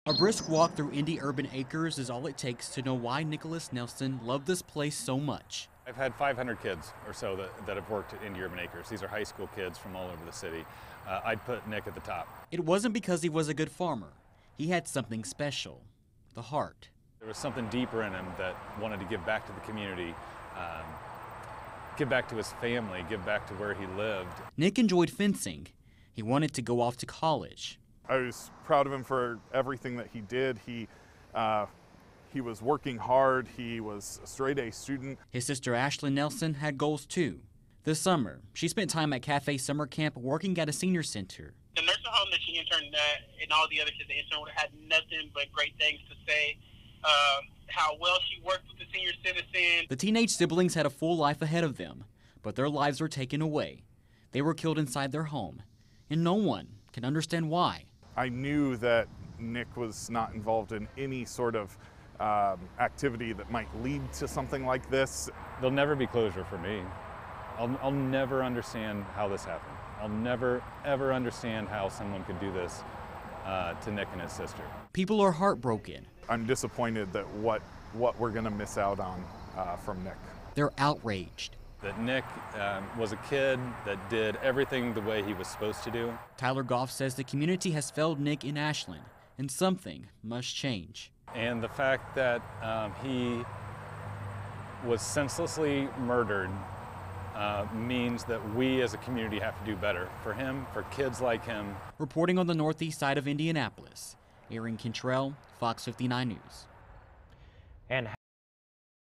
A brisk walk through Indy Urban Acres is all it takes to know why Nicholas Nelson loved this place so much. I've had 500 kids or so that have worked at Indy Urban Acres. These are high school kids from all over the city. I'd put Nick at the top. It wasn't because he was a good farmer. He had something special, the heart. There was something deeper in him that wanted to give back to the community, give back to his family, give back to where he lived. Nick enjoyed fencing. He wanted to go off to college. I was proud of him for everything that he did. He was working hard. He was a straight-A student. His sister Ashlyn Nelson had goals too. This summer, she spent time at Cafe Summer Camp working at a senior center. The nursing home that she interned at and all the other kids that interned had nothing but great things to say. How well she worked with the senior citizens. The teenage siblings had a full life ahead of them, but their lives were taken away. They were killed inside their home, and no one can understand why. I knew that Nick was not involved in any sort of activity that might lead to something like this. There'll never be closure for me. I'll never understand how this happened. I'll never, ever understand how someone could do this to Nick and his sister. People are heartbroken. I'm disappointed that what we're going to miss out on from Nick. They're outraged. That Nick was a kid that did everything the way he was supposed to do. Tyler Goff says the community has failed Nick and Ashlyn, and something must change. And the fact that he was senselessly murdered means that we as a community have to do better for him, for kids like him. Reporting on the northeast side of Indianapolis, Aaron Cantrell, Fox 59 News. And